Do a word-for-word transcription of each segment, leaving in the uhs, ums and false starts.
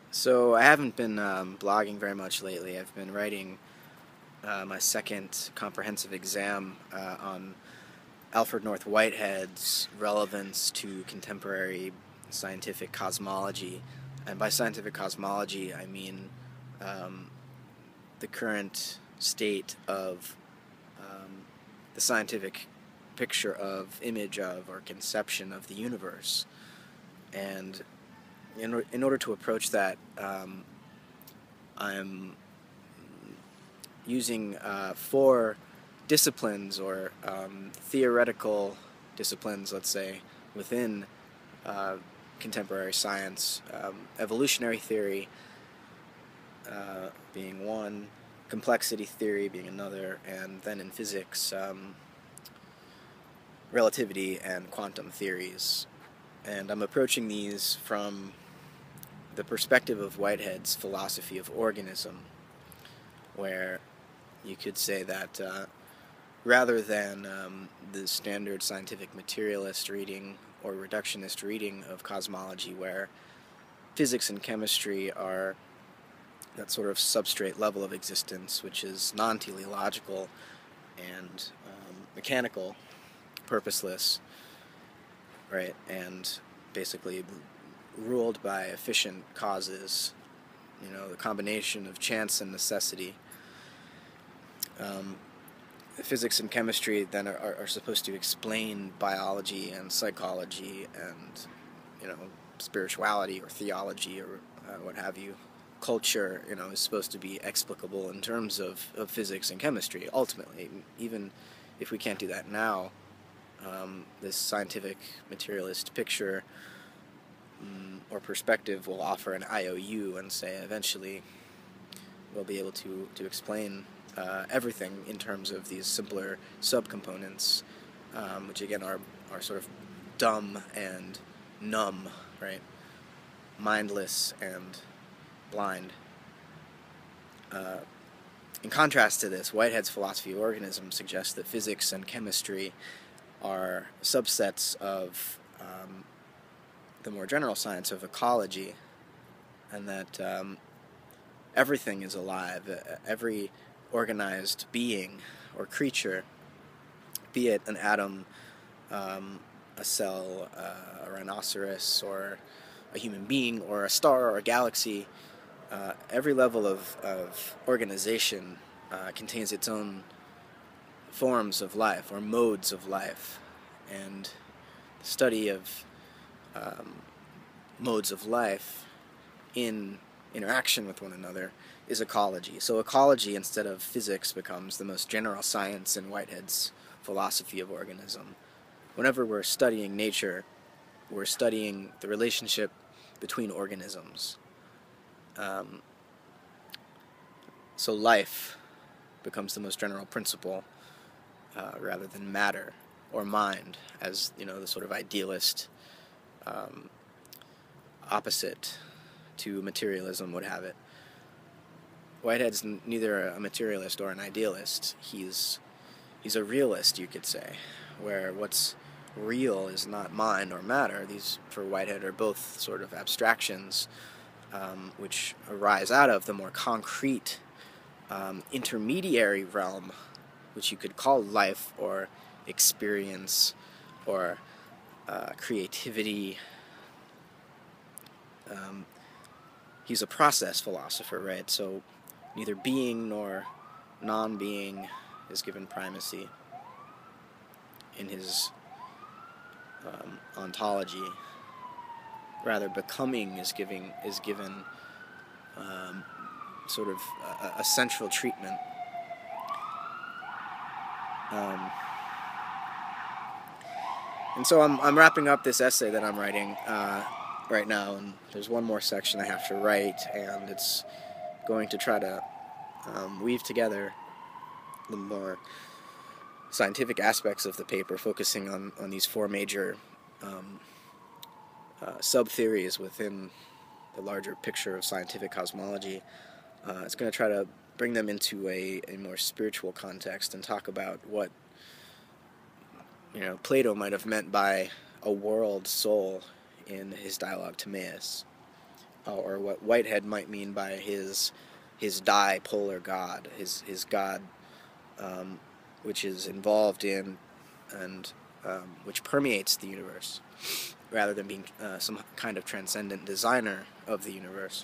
So I haven't been um, blogging very much lately. I've been writing uh, my second comprehensive exam uh, on Alfred North Whitehead's relevance to contemporary scientific cosmology. And by scientific cosmology, I mean um, the current state of um, the scientific picture of, image of, or conception of the universe. And in, or- in order to approach that, um, I'm using uh, four disciplines or um, theoretical disciplines, let's say, within uh, contemporary science. Um, evolutionary theory uh, being one, complexity theory being another, and then in physics, um, relativity and quantum theories. And I'm approaching these from the perspective of Whitehead's philosophy of organism, where you could say that uh, rather than um, the standard scientific materialist reading or reductionist reading of cosmology, where physics and chemistry are that sort of substrate level of existence, which is non-teleological and um, mechanical, purposeless, right, and basically ruled by efficient causes, you know, the combination of chance and necessity. Um, physics and chemistry then are, are supposed to explain biology and psychology and, you know, spirituality or theology or uh, what have you. Culture, you know, is supposed to be explicable in terms of, of physics and chemistry, ultimately. Even if we can't do that now, um, this scientific materialist picture um, or perspective will offer an I O U and say eventually we'll be able to, to explain uh, everything in terms of these simpler subcomponents, um, which again are, are sort of dumb and numb, right? Mindless and blind. Uh, in contrast to this, Whitehead's philosophy of organism suggests that physics and chemistry are subsets of um, the more general science of ecology, and that um, everything is alive. Every organized being or creature, be it an atom, um, a cell, uh, a rhinoceros, or a human being, or a star, or a galaxy, uh, every level of, of organization uh, contains its own forms of life or modes of life. And the study of um, modes of life in interaction with one another is ecology. So ecology, instead of physics, becomes the most general science in Whitehead's philosophy of organism. Whenever we're studying nature, we're studying the relationship between organisms. Um, so life becomes the most general principle uh, rather than matter or mind as, you know, the sort of idealist um, opposite to materialism would have it. Whitehead's n- neither a materialist or an idealist. He's he's a realist, you could say, where what's real is not mind or matter. These, for Whitehead, are both sort of abstractions um, which arise out of the more concrete um, intermediary realm, which you could call life or experience or uh, creativity. Um, he's a process philosopher, right? So neither being nor non-being is given primacy in his um, ontology. Rather, becoming is giving is given um, sort of a, a central treatment. Um, and so I'm I'm wrapping up this essay that I'm writing uh, right now, and there's one more section I have to write, and it's going to try to um, weave together the more scientific aspects of the paper, focusing on, on these four major um, uh, sub-theories within the larger picture of scientific cosmology. Uh, it's going to try to bring them into a, a more spiritual context and talk about what, you know, Plato might have meant by a world soul in his dialogue Timaeus. or what Whitehead might mean by his his dipolar God, his his God, um, which is involved in and um, which permeates the universe, rather than being uh, some kind of transcendent designer of the universe,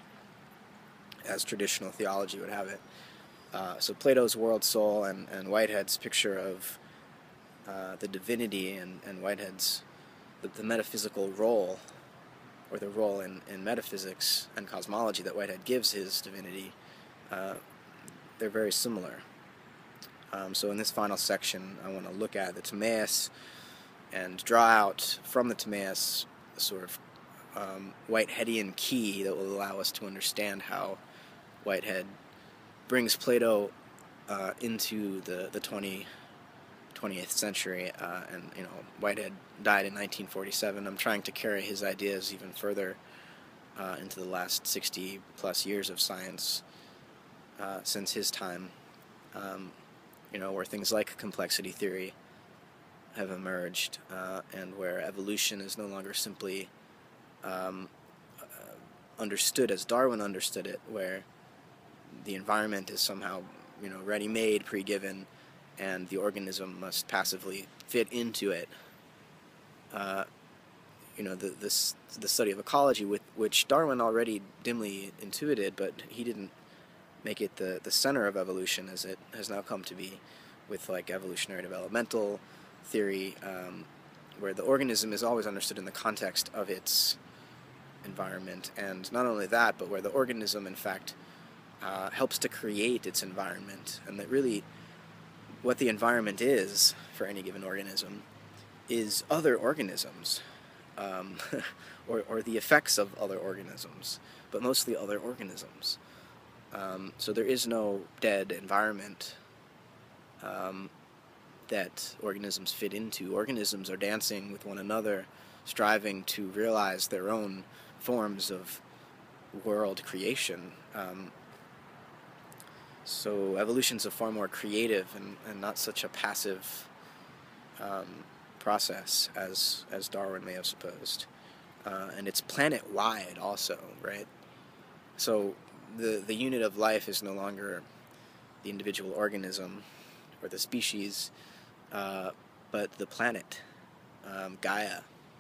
as traditional theology would have it. Uh, so Plato's world soul and, and Whitehead's picture of uh, the divinity and, and Whitehead's the, the metaphysical role, or the role in, in metaphysics and cosmology that Whitehead gives his divinity, uh, they're very similar. Um, so in this final section, I want to look at the Timaeus and draw out from the Timaeus a sort of um, Whiteheadian key that will allow us to understand how Whitehead brings Plato uh, into the, the twentieth century, uh, and you know, Whitehead died in nineteen forty-seven. I'm trying to carry his ideas even further uh, into the last sixty plus years of science uh, since his time, um, you know, where things like complexity theory have emerged, uh, and where evolution is no longer simply um, uh, understood as Darwin understood it, where the environment is somehow, you know, ready-made, pre-given, and the organism must passively fit into it. Uh, you know, the this the study of ecology, with which Darwin already dimly intuited, but he didn't make it the the center of evolution as it has now come to be, with like evolutionary developmental theory, um, where the organism is always understood in the context of its environment, and not only that, but where the organism, in fact, uh, helps to create its environment, and that really what the environment is for any given organism is other organisms, um, or, or the effects of other organisms, but mostly other organisms. Um, so there is no dead environment um, that organisms fit into. Organisms are dancing with one another, striving to realize their own forms of world creation. Um, so evolution's a far more creative and, and not such a passive um, process as as Darwin may have supposed. Uh, and it's planet-wide also, right? So the the unit of life is no longer the individual organism or the species, uh, but the planet, um, Gaia.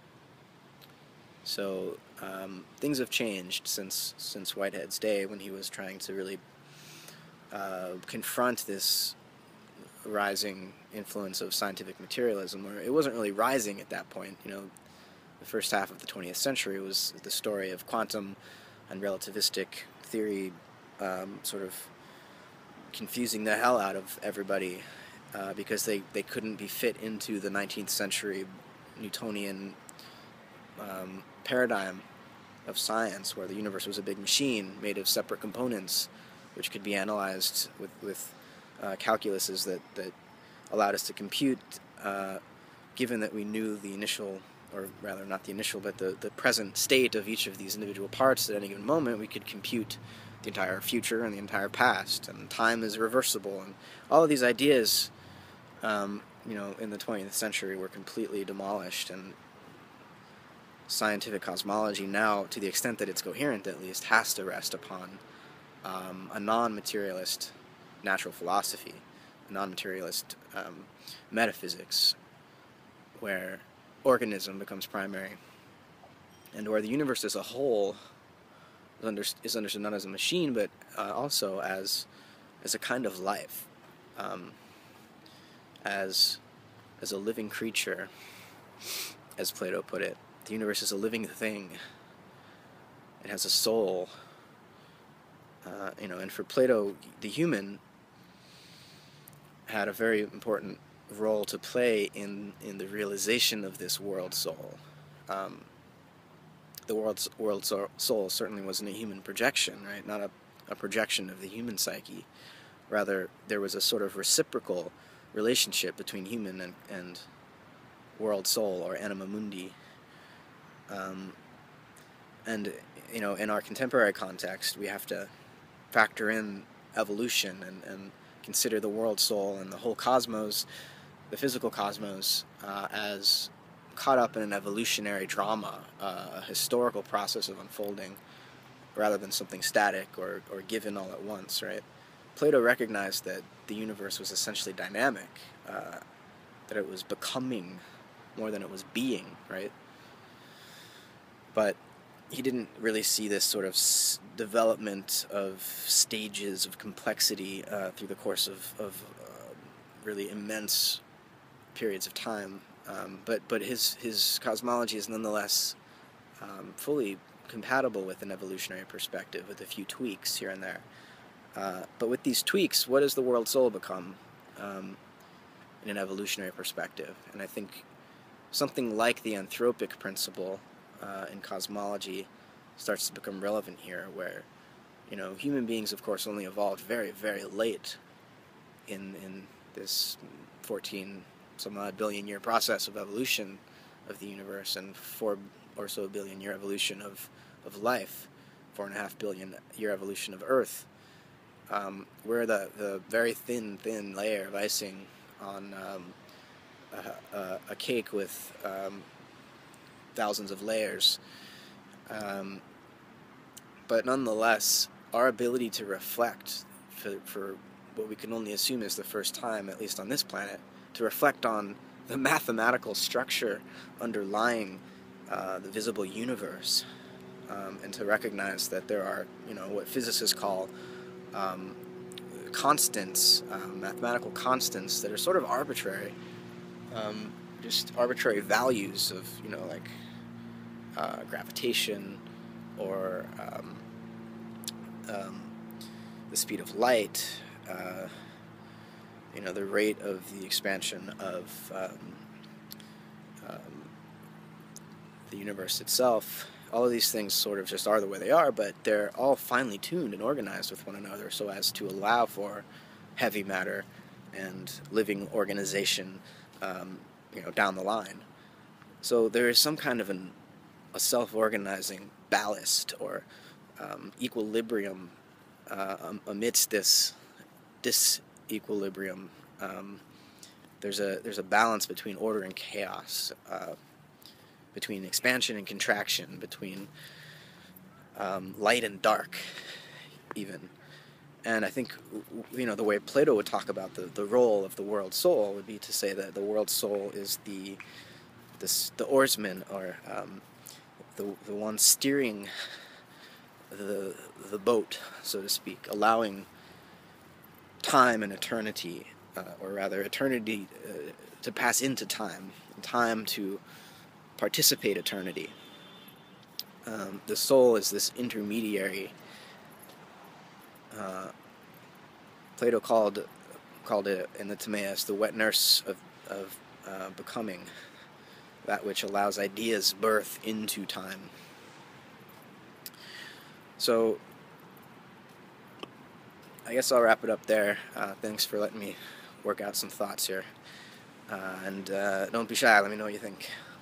So um, things have changed since since Whitehead's day, when he was trying to really uh, confront this rising influence of scientific materialism, where it wasn't really rising at that point. You know, the first half of the twentieth century was the story of quantum and relativistic theory, um, sort of confusing the hell out of everybody uh, because they, they couldn't be fit into the nineteenth century Newtonian um, paradigm of science, where the universe was a big machine made of separate components, which could be analyzed with, with uh, calculuses that, that allowed us to compute, uh, given that we knew the initial, or rather not the initial, but the, the present state of each of these individual parts at any given moment. We could compute the entire future and the entire past, and time is reversible, and all of these ideas, um, you know, in the twentieth century were completely demolished, and scientific cosmology now, to the extent that it's coherent at least, has to rest upon um, a non-materialist natural philosophy, a non-materialist um, metaphysics, where organism becomes primary, and where the universe as a whole is, under, is understood not as a machine, but uh, also as as a kind of life, um, as as a living creature, as Plato put it. The universe is a living thing. It has a soul. Uh, you know, and for Plato, the human had a very important role to play in, in the realization of this world soul. Um, the world's world soul certainly wasn't a human projection, right? Not a, a projection of the human psyche. Rather, there was a sort of reciprocal relationship between human and, and world soul, or anima mundi. Um, and, you know, in our contemporary context, we have to factor in evolution and, and consider the world soul and the whole cosmos, the physical cosmos, uh, as caught up in an evolutionary drama, uh, a historical process of unfolding, rather than something static or, or given all at once, right? Plato recognized that the universe was essentially dynamic, uh, that it was becoming more than it was being, right? But he didn't really see this sort of s development of stages of complexity uh, through the course of, of uh, really immense periods of time. Um, but but his his cosmology is nonetheless um, fully compatible with an evolutionary perspective, with a few tweaks here and there. Uh, but with these tweaks, what does the world soul become um, in an evolutionary perspective? And I think something like the anthropic principle uh, in cosmology starts to become relevant here, where, you know, human beings, of course, only evolved very, very late in in this fourteen some odd billion year process of evolution of the universe, and four or so billion year evolution of of life, four and a half billion year evolution of Earth. Um, we're the the very thin, thin layer of icing on um, a, a, a cake with um, thousands of layers. Um, but nonetheless, our ability to reflect for, for what we can only assume is the first time, at least on this planet, to reflect on the mathematical structure underlying uh, the visible universe, um, and to recognize that there are, you know, what physicists call um, constants, um, mathematical constants that are sort of arbitrary, um, just arbitrary values of, you know, like uh, gravitation, or um, um, the speed of light, uh, you know, the rate of the expansion of um, um, the universe itself. All of these things sort of just are the way they are, but they're all finely tuned and organized with one another so as to allow for heavy matter and living organization, um, you know, down the line. So there is some kind of an, a self-organizing ballast or um, equilibrium uh, amidst this disequilibrium. Um, there's a there's a balance between order and chaos, uh, between expansion and contraction, between um, light and dark, even. And I think, you know, the way Plato would talk about the, the role of the world soul would be to say that the world soul is the the, the oarsman, or um, the the one steering the the boat, so to speak, allowing time and eternity, uh, or rather eternity uh, to pass into time, and time to participate eternity. Um, the soul is this intermediary. Uh, Plato called called it in the Timaeus the wet nurse of of uh, becoming, that which allows ideas birth into time. So I guess I'll wrap it up there. Uh, thanks for letting me work out some thoughts here, uh, and uh, don't be shy. Let me know what you think.